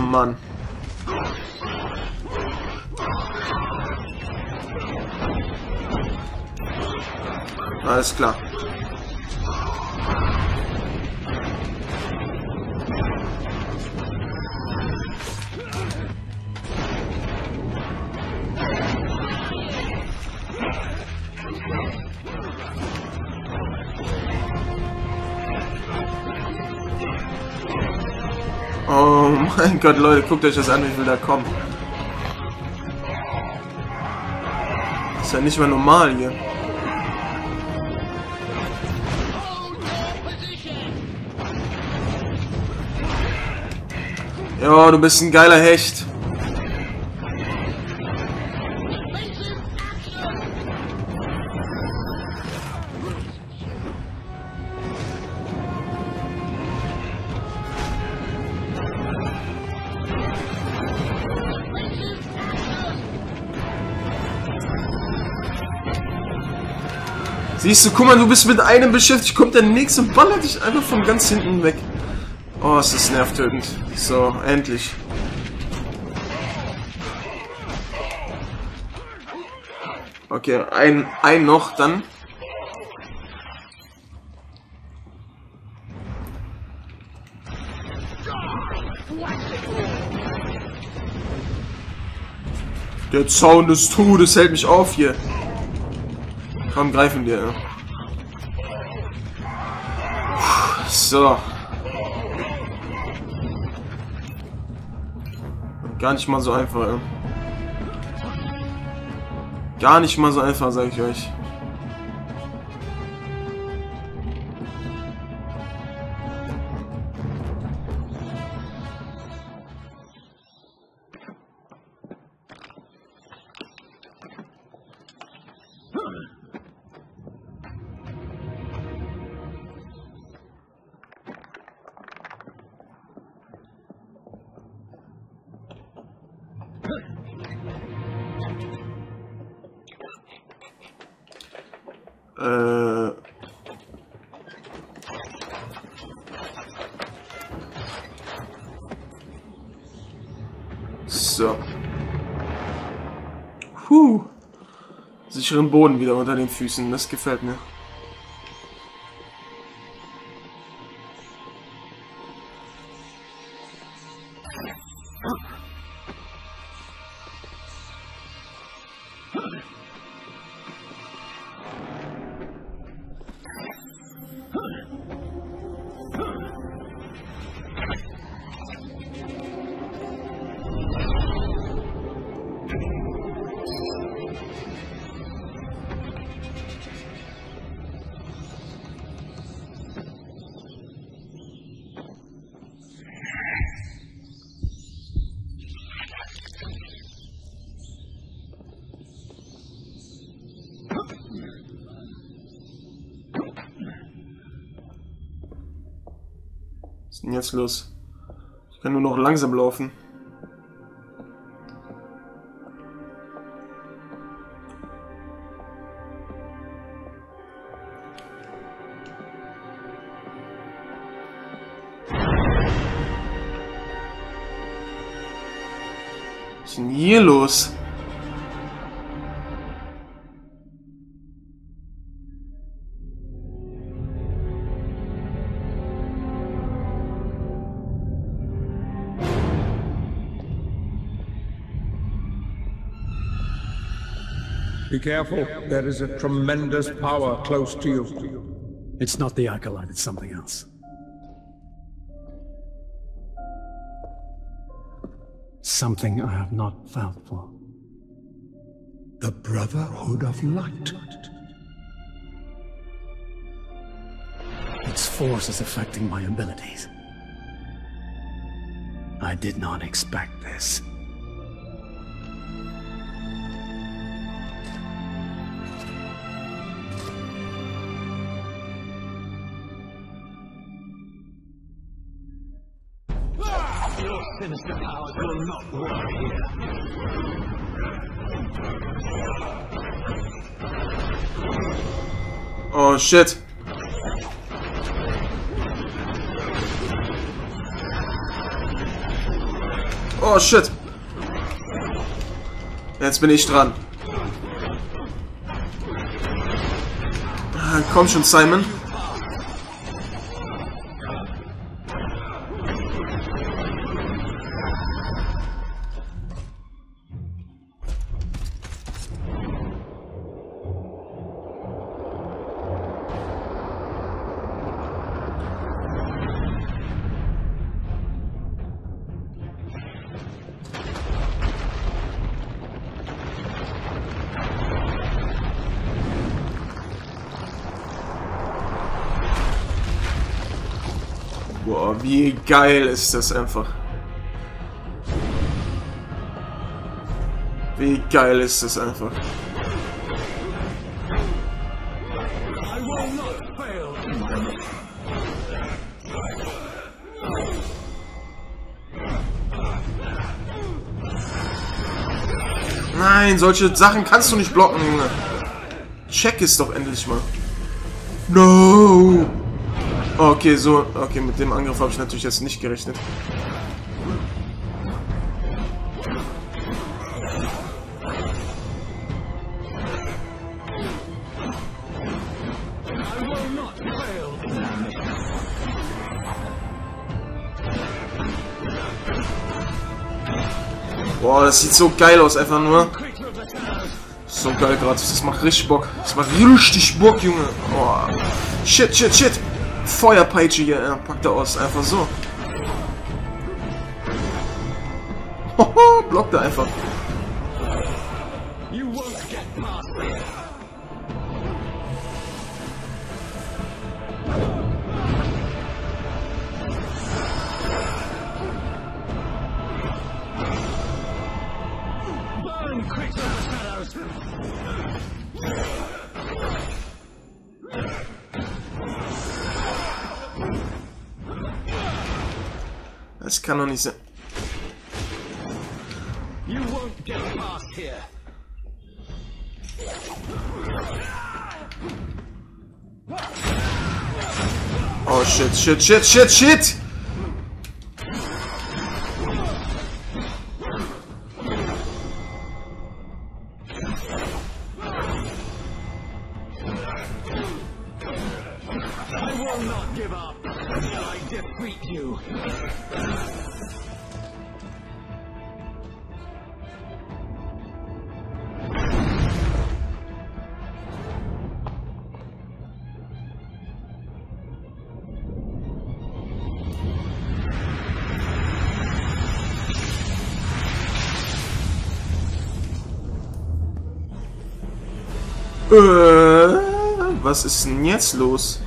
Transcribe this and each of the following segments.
Mann. Alles klar. Oh mein Gott, Leute, guckt euch das an, wie viel da kommt. Das ist ja nicht mal normal hier. Ja, du bist ein geiler Hecht. Siehst du, guck mal, du bist mit einem beschäftigt, kommt der nächste und ballert dich einfach von ganz hinten weg. Oh, es ist nervtötend. So, endlich. Okay, ein noch, dann. Der Zaun des Todes hält mich auf hier. Komm, greif ihn dir. So. Gar nicht mal so einfach, ja. Gar nicht mal so einfach, sag ich euch. So. Sicheren Boden wieder unter den Füßen, das gefällt mir. Was ist denn jetzt los? Ich kann nur noch langsam laufen. Was ist denn hier los? Be careful, there is a tremendous power close to you. It's not the Acolyte, it's something else. Something I have not felt for. The Brotherhood of Light. Its force is affecting my abilities. I did not expect this. Your sinister powers will not work here. Oh shit. Oh, shit. Jetzt bin ich dran. Ah, komm schon, Simon. Boah, wie geil ist das einfach. Wie geil ist das einfach. Nein, solche Sachen kannst du nicht blocken, Junge. Check es doch endlich mal. No! Okay, so. Okay, mit dem Angriff habe ich natürlich jetzt nicht gerechnet. Boah, das sieht so geil aus, einfach nur. So geil gerade. Das macht richtig Bock. Das macht richtig Bock, Junge. Oh. Shit, shit, shit. Feuerpeitsche hier. Ja, packt er aus. Einfach so. Hoho, blockt er einfach. Das kann doch nicht sein. Oh shit, shit, shit, shit, shit! Was ist denn jetzt los?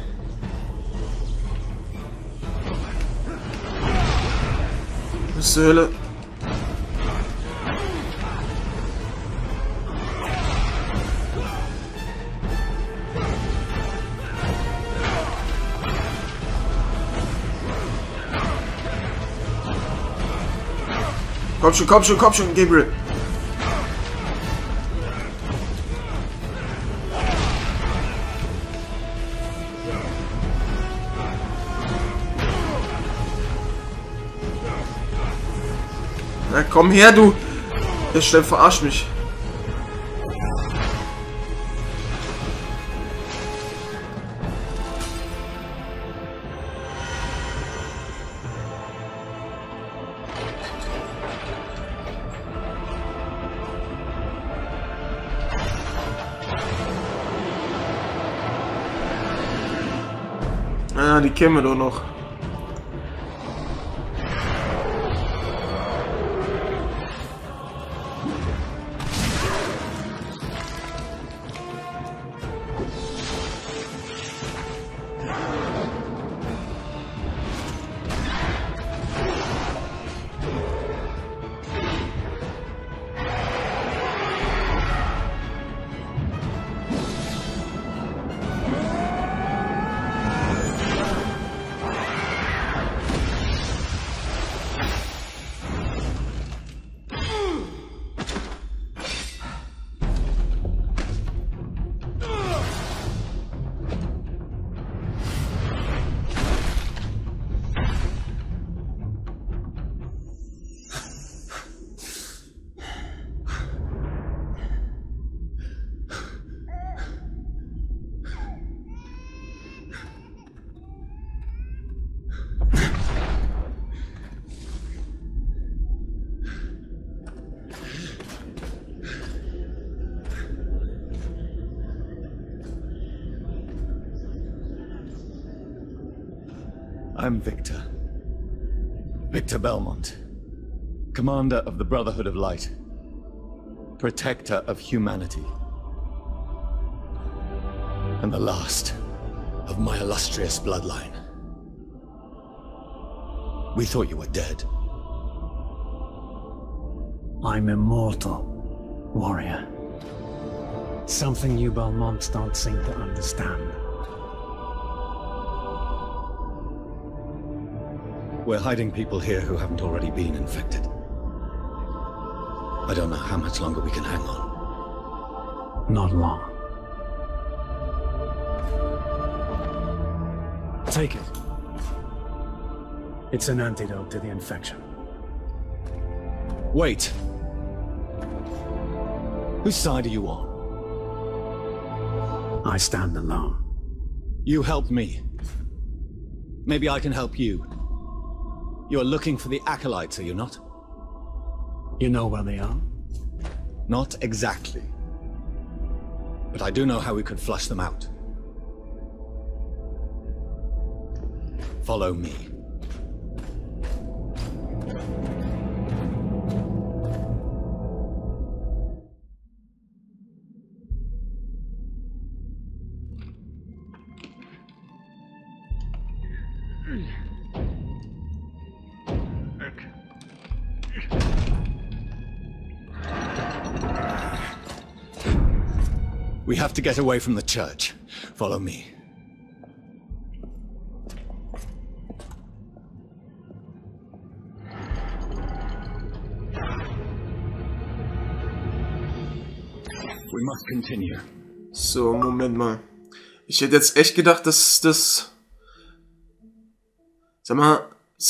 Was zur Hölle? Komm schon, Gabriel. Na komm her, du! Der schnell verarscht mich. Ah, die kennen wir doch noch. I'm Victor. Victor Belmont. Commander of the Brotherhood of Light. Protector of humanity. And the last of my illustrious bloodline. We thought you were dead. I'm immortal, warrior. Something you Belmonts don't seem to understand. We're hiding people here who haven't already been infected. I don't know how much longer we can hang on. Not long. Take it. It's an antidote to the infection. Wait. Whose side are you on? I stand alone. You helped me. Maybe I can help you. You're looking for the Acolytes, are you not? You know where they are? Not exactly. But I do know how we could flush them out. Follow me. We have to get away from the church. Follow me. We must continue. So, Moment mal. Ich hätte jetzt echt gedacht, dass das... Sag mal...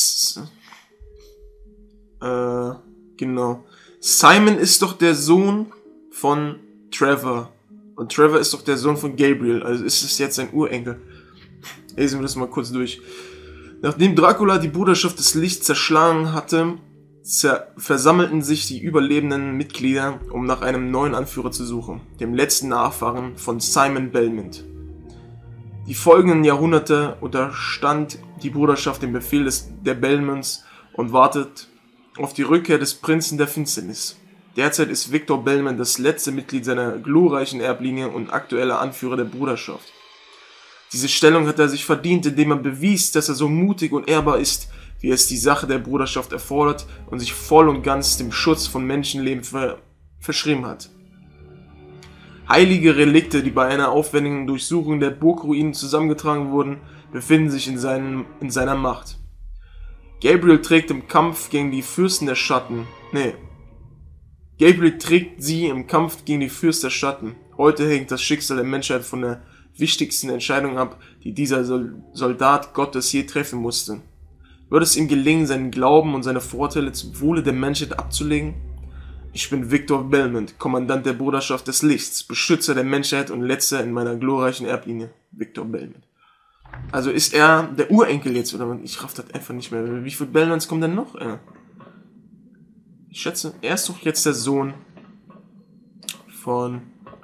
Genau. Simon ist doch der Sohn von Trevor. Und Trevor ist doch der Sohn von Gabriel. Also ist es jetzt sein Urenkel. Lesen wir das mal kurz durch. Nachdem Dracula die Bruderschaft des Lichts zerschlagen hatte, versammelten sich die überlebenden Mitglieder, um nach einem neuen Anführer zu suchen, dem letzten Nachfahren von Simon Belmont. Die folgenden Jahrhunderte unterstand die Bruderschaft dem Befehl der Belmonts und wartet auf die Rückkehr des Prinzen der Finsternis. Derzeit ist Victor Belmont das letzte Mitglied seiner glorreichen Erblinie und aktueller Anführer der Bruderschaft. Diese Stellung hat er sich verdient, indem er bewies, dass er so mutig und ehrbar ist, wie es die Sache der Bruderschaft erfordert und sich voll und ganz dem Schutz von Menschenleben verschrieben hat. Heilige Relikte, die bei einer aufwendigen Durchsuchung der Burgruinen zusammengetragen wurden, befinden sich in seiner Macht. Gabriel trägt im Kampf gegen die Fürsten der Schatten. Gabriel trägt sie im Kampf gegen die Fürsten der Schatten. Heute hängt das Schicksal der Menschheit von der wichtigsten Entscheidung ab, die dieser Soldat Gottes je treffen musste. Wird es ihm gelingen, seinen Glauben und seine Vorteile zum Wohle der Menschheit abzulegen? Ich bin Victor Belmont, Kommandant der Bruderschaft des Lichts, Beschützer der Menschheit und Letzter in meiner glorreichen Erblinie. Victor Belmont. Also ist er der Urenkel jetzt, oder? Ich raff das einfach nicht mehr. Wie viele Belmonts kommen denn noch? Ich schätze, er ist doch jetzt der Sohn von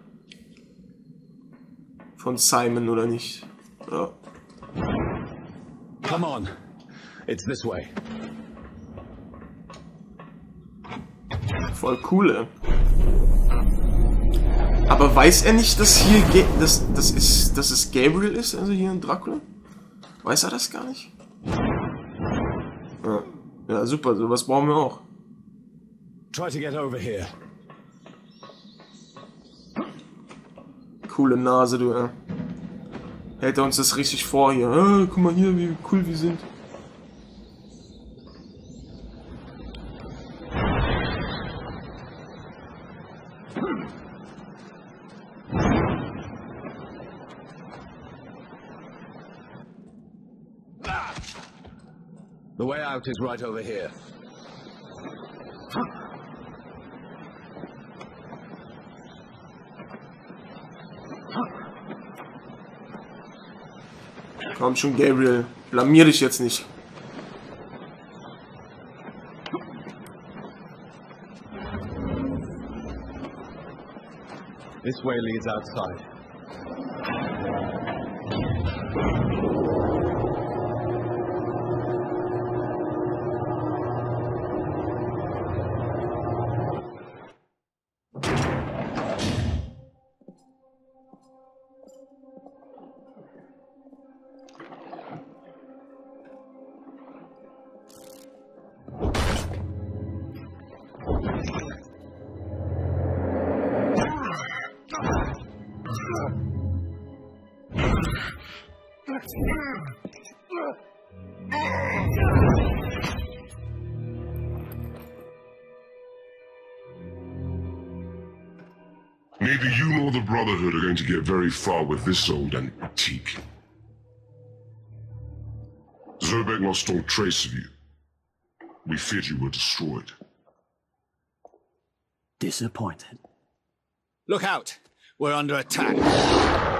Simon, oder nicht? Ja. Come on. It's this way. Voll cool, ey. Aber weiß er nicht, dass hier dass es Gabriel ist, also hier in Dracula? Weiß er das gar nicht? Ja, super, sowas brauchen wir auch. Try to get over here. Coole Nase, du, ey. Hält er uns das richtig vor hier. Guck mal hier, wie cool wir sind. The way out is right over here. Komm schon, Gabriel. Blamier dich jetzt nicht. This way leads outside. Neither you nor the Brotherhood are going to get very far with this old antique. Zobek lost all trace of you. We feared you were destroyed. Disappointed. Look out! We're under attack.